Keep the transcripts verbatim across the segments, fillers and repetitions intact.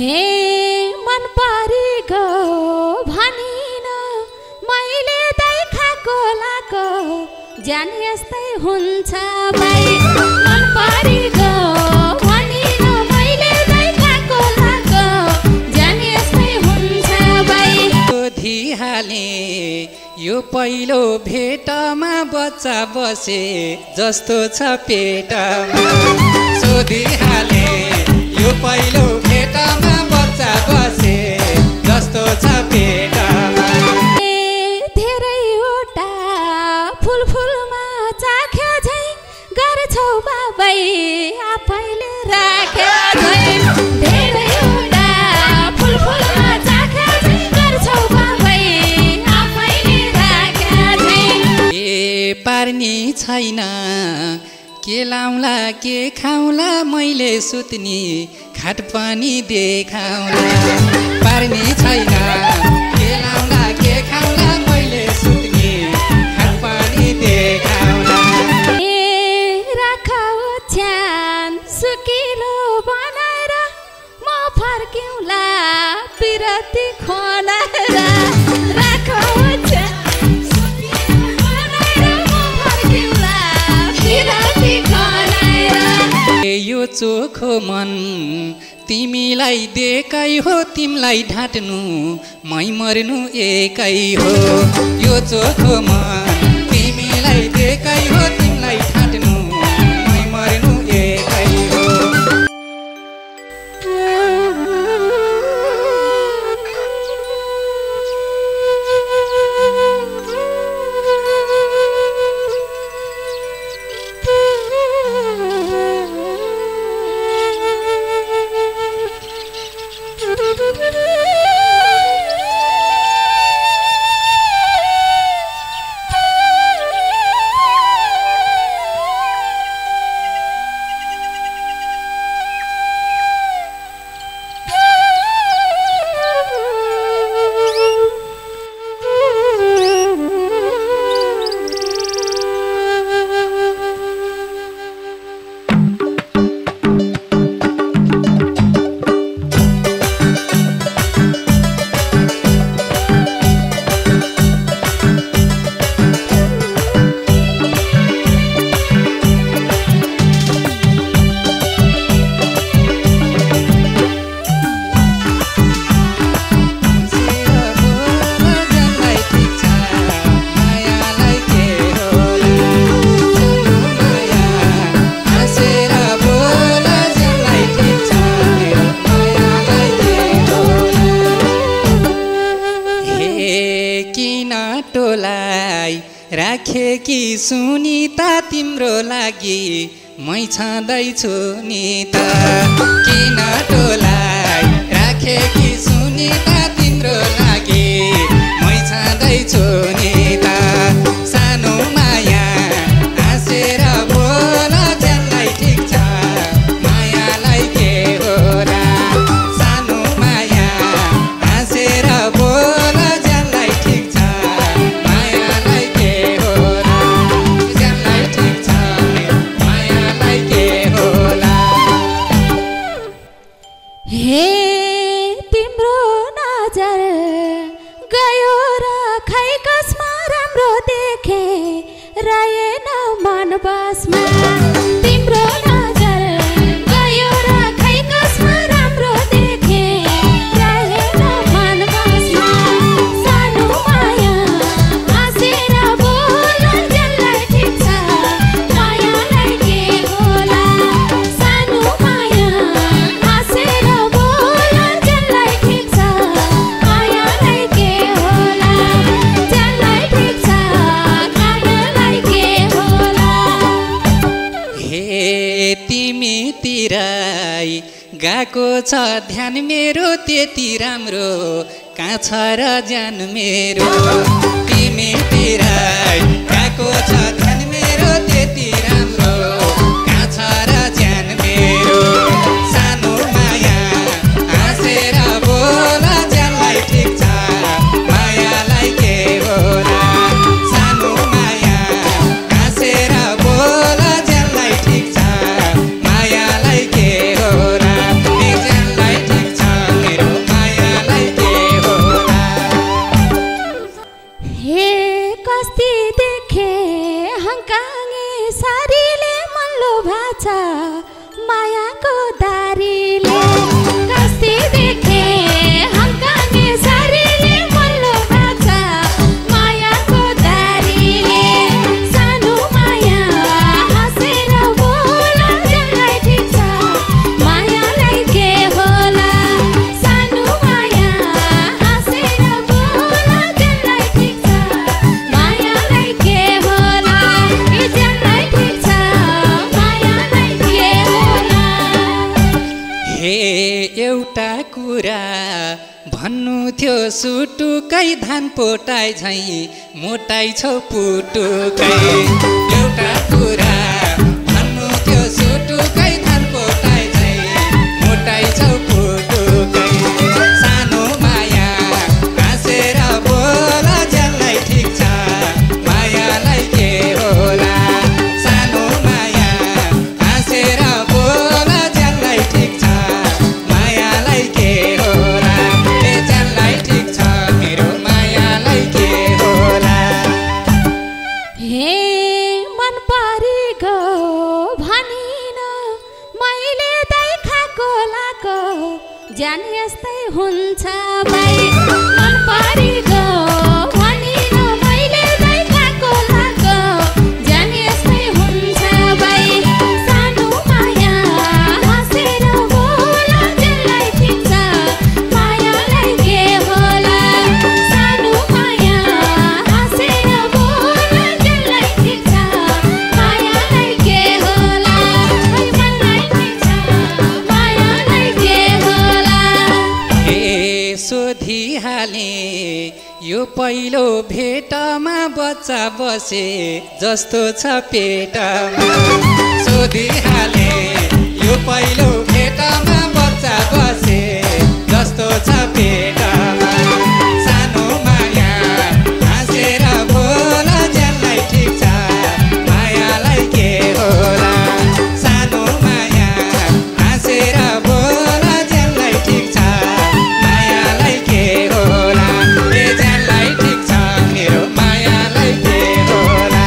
हे मन परि गो भनिन मैले देखाको लाको ज्यान यस्तै हुन्छ भाइ मन परि गो भनिन मैले देखाको लाको ज्यान यस्तै हुन्छ भाइ सोधिहाले यो पहिलो भेटमा बच्चा बसे जस्तो छ पेटमा सोधिहाले यो पहिलो भेटमा बच्चा बसे जस्तो छ पेटमा धेरैवटा फुल फुलमा चाख्या झै गर्छौ बाबै आफैले राख्या झै धेरैवटा फुल फुलमा चाख्या झै गर्छौ बाबै आफैले राख्या झै ए पार्नी छैन के लाउला के खाउला मैले सुत्नी खाट पनि देखाउला पार्नी छैन के लाउला के खाउला मैले सुत्नी खाट पनि देखाउला ए राखौ छ्यान सुकिलो बनाएर म फर्किउँला पिरती खोलाएर राखौ छ्यान सुकिलो बनाएर म फर्किउँला पिरती खोलाएर यो चोखो मन तिमीलाई देकै हो तिमीलाई ढाँट्नु मै मर्नु एकै हो यो चोखो मन तिमीलाई देकै हो तिमीलाई ढाँट्नु मै मर्नु एकै हो राखे कि सुनिता तिम्रो लागि मै छँदैछु नि त किन टोलाई राखे कि सुनिता तिम्रो लागि मै छँदैछु नि त सानो माया हाँसेर बोल ज्यानलाई ठिक छ मायालाई के होला सानो माया हाँसेर बोल ज्यानलाई ठिक छ मायालाई के होला ज्यानलाई ठिक छ मायालाई के होला हे तिम्रो नजर गयो र खै कसमा राम्रो देखे रहेन मन बसमा तिम्रो नजर गयो र खै कसमा राम्रो देखे रहेन मन बसमा सानो माया हाँसेर बोल ज्यानलाई ठिक छ मायालाई के होला सानो माया हाँसेर बोल ज्यानलाई ठिक छ मायालाई के होला ज्यानलाई ठिक छ मायालाई के होला हे तिमीतिरै गएको छ ध्यान मेरो त्यति राम्रो कहाँ छ र ज्यान मेरो तिमीतिरै गएको छ ध्यान मेरो त्यति राम्रो कहाँ छ र ज्यान मेरो सानो माया हाँसेर बोल ज्यानलाई ठिक छ मायालाई के होला सानो माया हाँसेर बोल ज्यानलाई ठिक छ मायालाई के होला ज्यानलाई ठिक छ कुरा भन्नु थियो सुटुकै धान पोटाइ झैँ मोटाइ छौ पुटुकै एउटा कुरा भन्नु थियो सुटुकै धान पोटाइ झैँ मोटाइ छौ पुटुकै सानो माया हाँसेर बोल ज्यानलाई ठिक छ मायालाई के होला सानो माया हाँसेर बोल ज्यानलाई ठिक छ मायालाई के होला ए ज्यानलाई ठिक छ मेरो मायालाई के होला हे मन परेको भनिन मैले देखाको लाको ज्यान यस्तै हुन्छ भाइ मन परेको भनिन मैले देखाको लाको ज्यान यस्तै हुन्छ भाइ सानो माया हाँसेर बोल ज्यानलाई ठिक छ मायालाई के होला सानो माया हाँसेर बोल ज्यानलाई ठिक छ मायालाई के होला मनलाई ठिक छ मायालाई के होला ए सोधिहाले यो पहिलो भेटमा बच्चा बसे जस्तो छ पेटमा सोधिहाले यो पहिलो भेटमा बच्चा बसे जस्तो छ पेटमा सानो माया हाँसेर बोल ज्यानलाई ठिक छ मायालाई के होला सानो माया हाँसेर बोल ज्यानलाई ठिक छ मायालाई के होला ए ज्यानलाई ठिक छ मेरो मायालाई के होला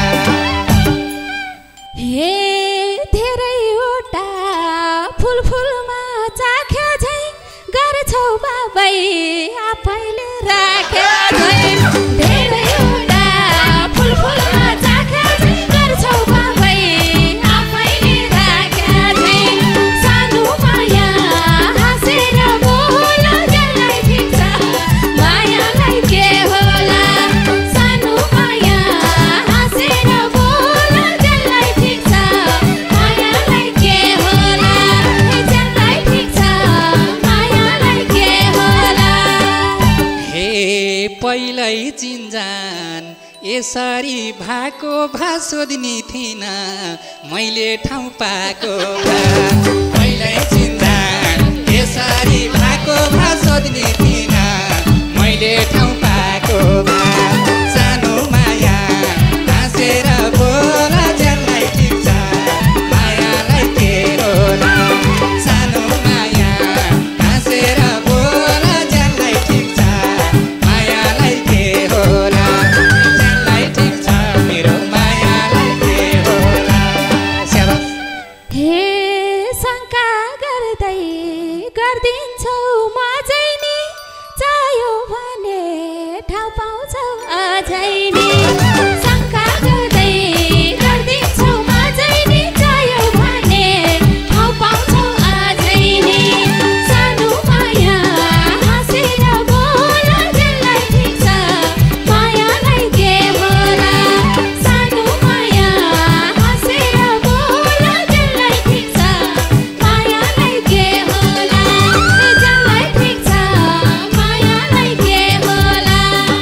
हे धेरैवटा फुल फुलमा चाख्या झै गर्छौ बाबै आफैले राख्या झै धेरैवटा फुल फुलमा चाख्या झै गर्छौ बाबै आफैले राख्या झै सानो माया हाँसेर बोल ज्यानलाई ठिक छ मायालाई के होला सानो माया हाँसेर बोल ज्यानलाई ठिक छ मायालाई के होला ज्यानलाई ठिक छ मायालाई के होला हे पहिल्यै चिन्जान यसरी भएको भा सोध्ने थिइन मैले ठाउँ पाएको भा पहिल्यै चिन्जान यसरी भएको भा सोध्ने थिइन मैले ठाउँ पाएको भा सानो माया हाँसेर बोल ज्यानलाई ठिक छ मायालाई के होला सानो माया हाँसेर बोल ज्यानलाई ठिक छ मायालाई के होला ज्यानलाई ठिक छ मेरो मायालाई के होला स्याबास हे शङ्का गर्दै गर्दिन्छौ मजै नि चाह्यो भने ठाउँ पाउँछौ अझै नि शङ्का गर्दै गर्दिन्छौ मजै नि चाह्यो भने ठाउँ पाउँछौ अझै नि सानो माया हाँसेर बोल ज्यानलाई ठिक छ मायालाई के होला सानो माया हाँसेर बोल ज्यानलाई ठिक छ मायालाई के होला ज्यानलाई ठिक छ मायालाई के होला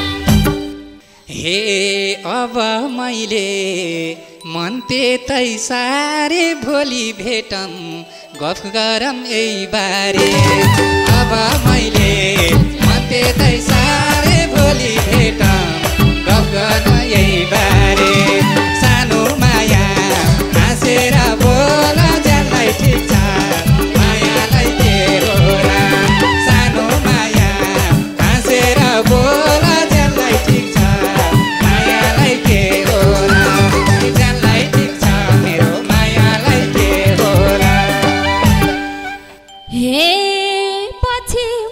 हे अब मैले मन त्यतै सारे भोलि भेटौँ गफ गरौँ यही बारे अब मैले मन त्यतै सारे भोलि भेटौँ गफ गरौँ यही बारे सानो माया हाँसेर बोल ज्यानलाई ठिक छ मायालाई के होला सानो माया हाँसेर बोल ज्यानलाई ठिक छ मायालाई के होला ज्यानलाई ठिक छ मेरो मायालाई के होला हे पछि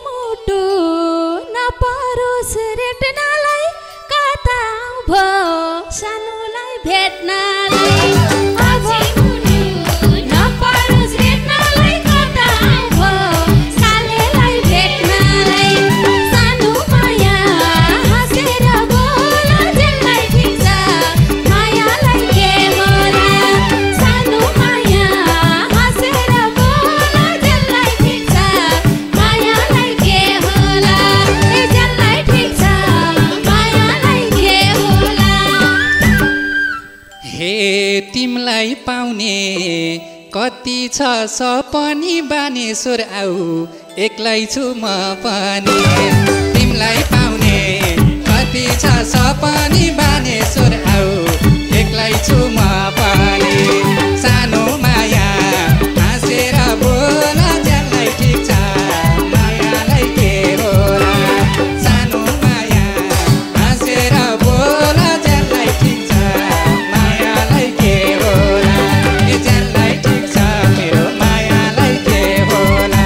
कति छ सपनी बानेश्वर आऊ एक्लै छु म पनि तिमीलाई पाउने कति छ सपनी बानेश्वर आऊ एक्लै छु म पनि सानो माया हाँसेर बोल ज्यानलाई ठिक छ मायालाई के होला सानो माया हाँसेर बोल ज्यानलाई ठिक छ मायालाई के होला ए ज्यानलाई ठिक छ मेरो मायालाई के होला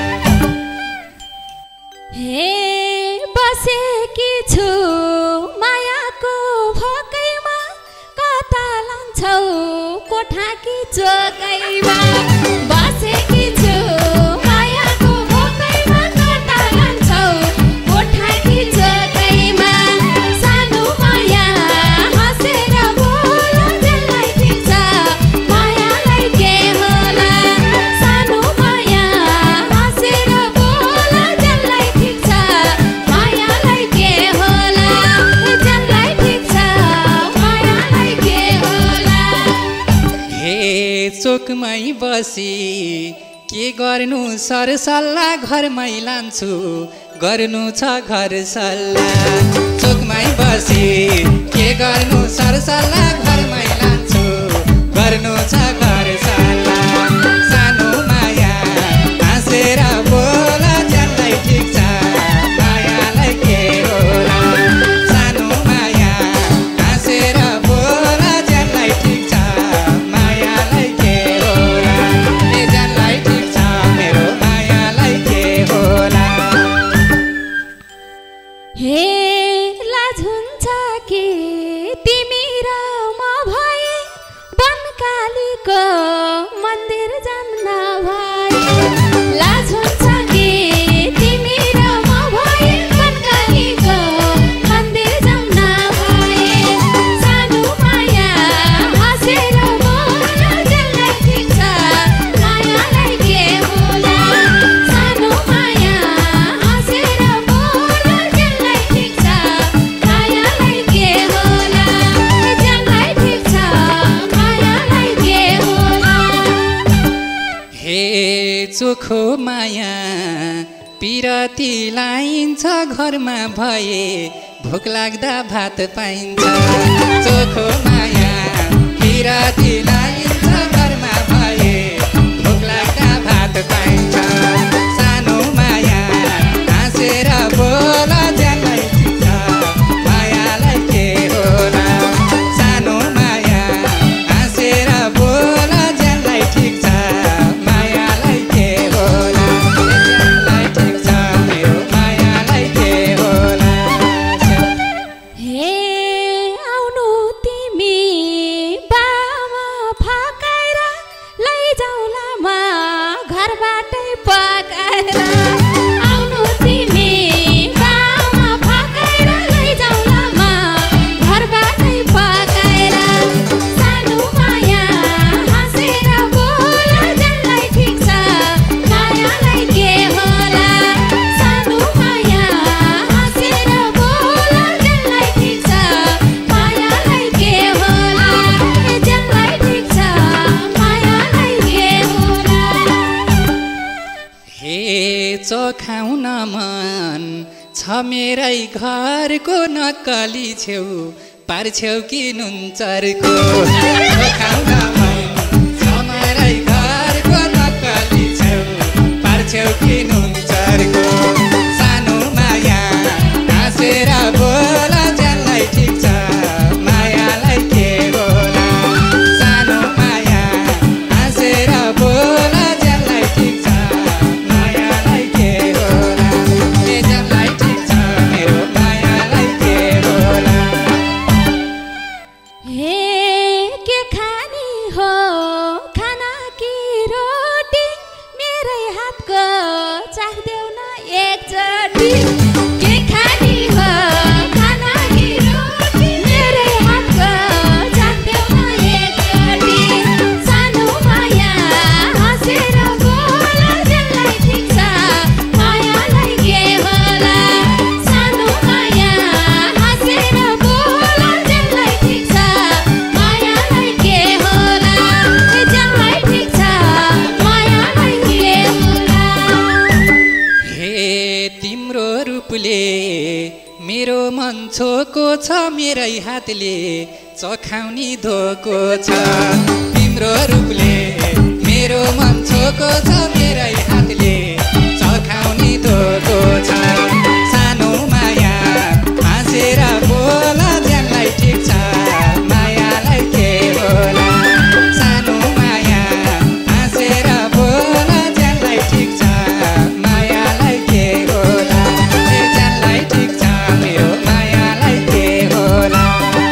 हे बसेकी छु मायाको भोकैमा कता लान्छौ कोठाकी चोकैमा बसेकी छु मायाको भोकैमा कता लान्छौ कोठाकी चोकैमा सानो माया हाँसेर बोल ज्यानलाई ठिक छ मायालाई के होला सानो माया हाँसेर बोल ज्यानलाई ठिक छ मायालाई के होला ज्यानलाई ठिक छ मायालाई के होला हे चोकमै बसी के गर्नु सरसल्लाह घरमै लान्छु गर्नु छ घर सल्लाह चोकमै बसी के गर्नु सरसल्लाह घरमै लान्छु गर्नु छ घर सल्लाह सानो माया हाँसेर बोल ज्यानलाई ठिक छ मायालाई के होला सानो माया हाँसेर बोल ज्यानलाई ठिक छ मायालाई के होला ए ज्यानलाई ठिक छ मेरो मायालाई के होला हे लाज हुन्छ कि तिमी र म भए बनकालीको मन्दिर जान्न भए लाज हुन्छ कि तिमी र म भए बनकालीको मन्दिर जान्न भए सानो माया हाँसेर बोल ज्यानलाई ठिक छ मायालाई के होला सानो माया हाँसेर बोल ज्यानलाई ठिक छ मायालाई के होला ज्यानलाई ठिक छ मायालाई के होला हे चोखो माया पिरती लाइन्छ घरमा भए भोक लाग्दा भात पाइन्छ चोखो माया पिरती लाइन्छ घरमा भए भोक लाग्दा भात पाइन्छ सानो माया हाँसेर बोल ज्यानलाई ठिक छ मायालाई के होला सानो माया हाँसेर बोल ज्यानलाई ठिक छ मायालाई के होला ज्यानलाई ठिक छ मेरो मायालाई के होला हे आउनु तिमी बामा फकाएर लैजाउला म घरबाटै पकाएर आउनु तिमी बामा फकाएर लैजाउला म घरबाटै पकाएर सानो माया हाँसेर बोल ज्यानलाई ठिक छ मायालाई के होला सानो माया हाँसेर बोल ज्यानलाई ठिक छ मायालाई के होला ज्यानलाई ठिक छ मायालाई के होला हे चखाउन मन छ मेरै घरको नक्कली छेउ पार्छेउ कि नुन चर्को चखाउन मन छ मेरै घरको नक्कली छेउ पार्छेउ कि नुन चर्को सानो माया हाँसेर बोल ज्यानलाई ठिक छ मायालाई के होला सानो माया हाँसेर बोल ज्यानलाई ठिक छ मायालाई के होला ए ज्यानलाई ठिक छ मेरो मायालाई के होला हे के खानी हो खाना कि रोटी मेरै हातको चाख्देऊ न एकचोटि के खानी हो खाना कि रोटी मेरै हातको चाख्देऊ न एकचोटि सानो माया हाँसेर बोल ज्यानलाई ठिक छ मायालाई के होला सानो माया हाँसेर बोल ज्यानलाई ठिक छ मायालाई के होला ज्यानलाई ठिक छ तिम्रो रूपले मेरो मन छोको छ मेरै हातले चखाउने धोको छ तिम्रो रूपले मेरो मन छोको छ मेरै हातले चखाउने धोको छ सानो माया हाँसेर बोला ज्यानलाई ठिक छ मायालाई के होला सानो माया हाँसेर बोला ज्यानलाई ठिक छ मायालाई के होला ज्यानलाई ठिक छ मेरो मायालाई के होला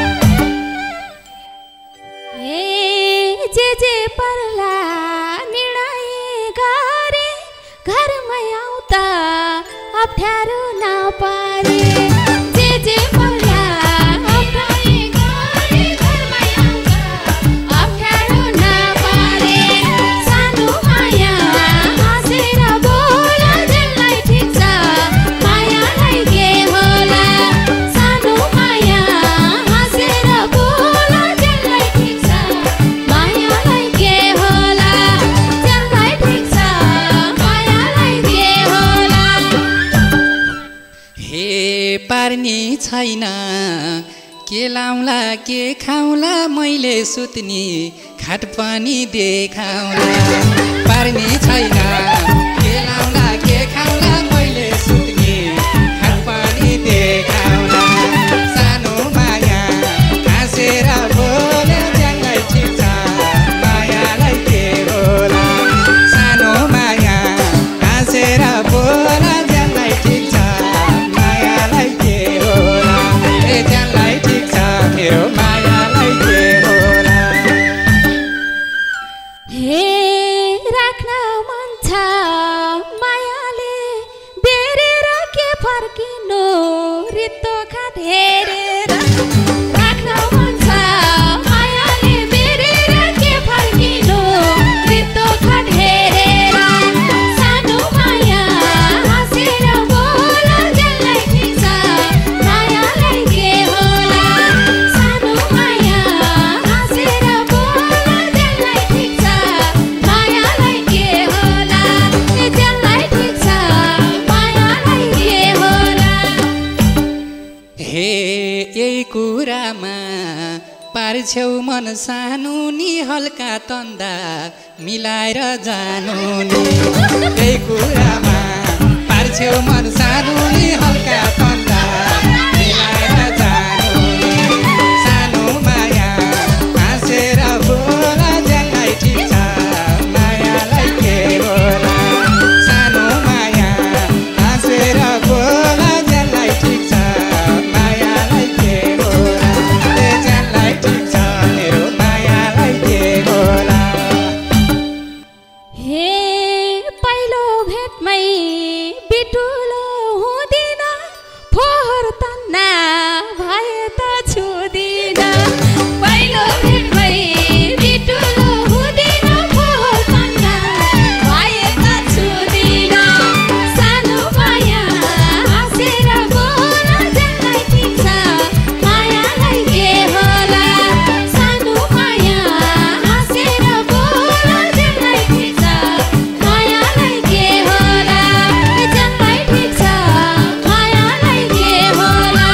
ए जे जे पर्ला निर्णय गरे घरमै आउँदा अप्ठ्यारो नपारे जे जे पर्ला अप्ठ्यारो गरे घरमै आउँदा अप्ठ्यारो नपारे सानो माया हाँसेर बोला ज्यानलाई ठिक छ मायालाई के होला सानो माया हाँसेर बोला ज्यानलाई ठिक छ मायालाई के होला ज्यानलाई ठिक छ मायालाई के होला हे पार्नी छैन के लाउला के खाउला मैले सुत्नी खाट पनि देखाउला पार्नी छैन के लाउला के खाउला मैले सुत्नी खाट पनि देखाउला सानो माया हाँसेर बोले ज्यानलाई ठिक छ मायालाई के होला सानो माया हाँसेर बोला ज्यानलाई ठिक छ मायालाई के होला ए ज्यानलाई ठिक छ मेरो मायालाई के होला हे राख्न मन छ मायाले बेरेर के फर्किनु रित्तो खाट हेरेर राख्न मन छ मायाले बेरेर के फर्किनु रित्तो खाट हेरेर सानो माया हाँसेर बोला ज्यानलाई ठिक छ मायालाई के होला सानो माया हाँसेर बोला ज्यानलाई ठिक छ मायालाई के होला ए ज्यानलाई ठिक छ मायालाई के होला हे यही कुरामा पार्छौ मन सानो नि हल्का तन्दा मिलाएर जानु नि यही कुरामा पार्छौ मन सानो नि हल्का तन्दा मिलाएर जानु नि सानो माया हाँसेर बोला ज्यानलाई ठिक छ मायालाई के होला सानो माया हाँसेर बोला ज्यानलाई ठिक छ मायालाई के होला ए ज्यानलाई ठिक छ मेरो मायालाई के होला हे पहिलो भेटमै बिटुलो हुँदिन फोहोर तन्ना भए त छुदिन पहिलो भेटमै बिटुलो हुँदिन फोहोर तन्ना भए त छुदिन सानो माया हाँसेर बोला ज्यानलाई ठिक छ मायालाई के होला सानो माया हाँसेर बोला ज्यानलाई ठिक छ मायालाई के होला ज्यानलाई ठिक छ मायालाई के होला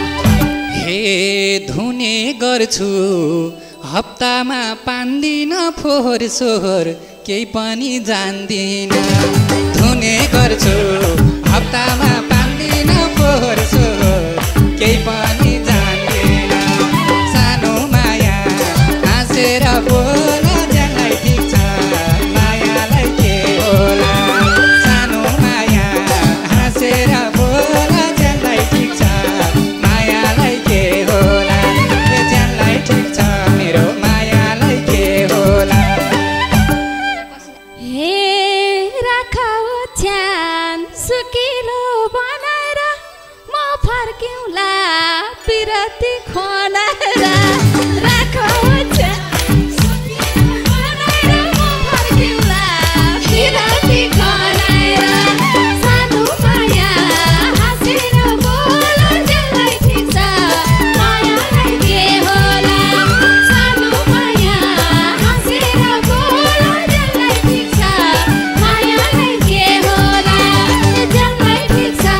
हे धुने गर्छु हप्तामा पाँच दिन फोहोर सोहोर केही पनि जान्दिन धुने गर्छु हप्तामा पाँच दिन फोहोर सोहोर केही पनि जान्दिन सानो माया हाँसेर बोला ज्यानलाई ठिक छ मायालाई के होला सानो माया हाँसेर बोला ज्यानलाई ठिक छ मायालाई के होला ए ज्यानलाई ठिक छ मेरो मायालाई के होला हे राख ओछ्यान सुकिलो बनाएर म फर्किउँला पिरती खनाएर राख ओछ्यान सुकिलो बनाएर म फर्किउँला पिरती खनाएर सानो माया हाँसेर बोला ज्यानलाई ठिक छ मायालाई के होला सानो माया हाँसेर बोला ज्यानलाई ठिक छ मायालाई के होला ज्यानलाई ठिक छ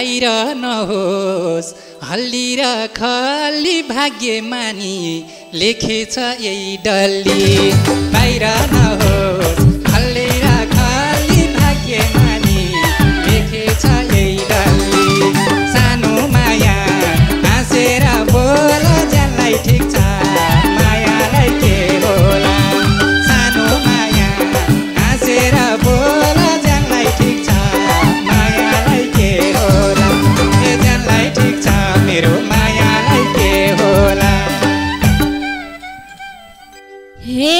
गाइरहनुहोस् हल्ली र खल्ली भाग्यमानी लेखेछ यही डल्ली गाइरहनुहोस् हल्ली र खल्ली भाग्यमानी लेखेछ यही डल्ली सानो माया हाँसेर बोल ज्यानलाई ठिक छ मायालाई के होला सानो माया हाँसेर बोल ज्यानलाई ठिक छ मायालाई के होला ए ज्यानलाई ठिक छ मेरो मायालाई के होला हे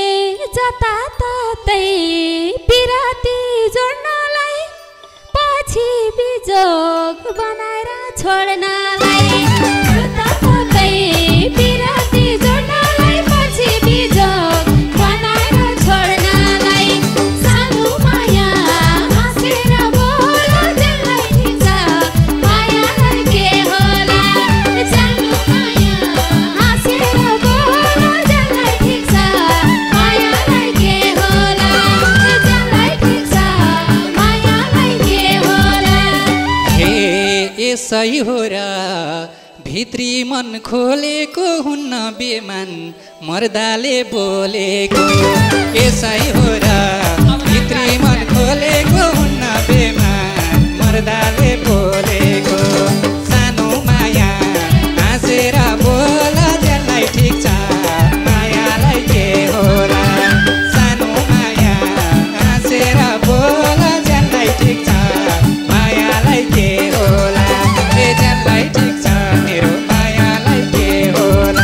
जताततै पिराती जोड्नलाई पछि बिजोग बनाएर छोड्नलाई जताततै पिराती जोड्नलाई पछि बिजोग बनाएर छोड्नलाई सानो माया हाँसेर बोल ज्यानलाई ठिक छ मायालाई के होला सानो माया हाँसेर बोल ज्यानलाई ठिक छ मायालाई के होला ज्यानलाई ठिक छ मायालाई के होला हे यसै हो र भित्री मन खोलेको हुन्न बेमान मर्दाले बोलेको यसै हो र भित्री मन खोलेको हुन्न बेमान मर्दाले बोलेको सानो माया हाँसेर बोल ज्यानलाई ठिक छ मायालाई के होला सानो माया हाँसेर बोल ज्यानलाई ठिक छ मायालाई के होला ए ज्यानलाई ठिक छ मेरो मायालाई के होला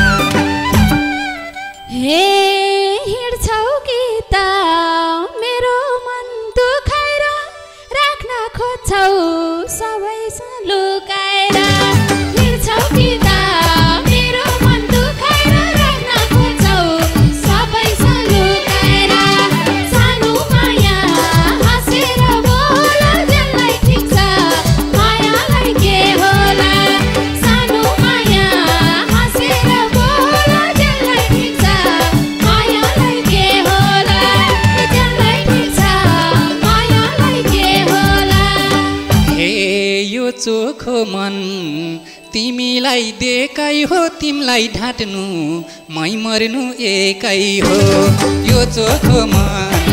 हे हिँड्छौ कि त मेरो मन दुखाएर राख्न खोज्छौ सबैसँग लुकाएर हिँड्छौ कि त मेरो मन दुखाएर राख्न खोज्छौ सबैसँग लुकाएर सानो माया हाँसेर बोल ज्यानलाई ठिक छ मायालाई के होला सानो माया हाँसेर बोल ज्यानलाई ठिक छ मायालाई के होला ज्यानलाई ठिक छ मायालाई के होला हे यो चोखो मन तिमीलाई देखाइ हो तिमीलाई ढाँट्नु मै मर्नु एकै हो यो चोखो मन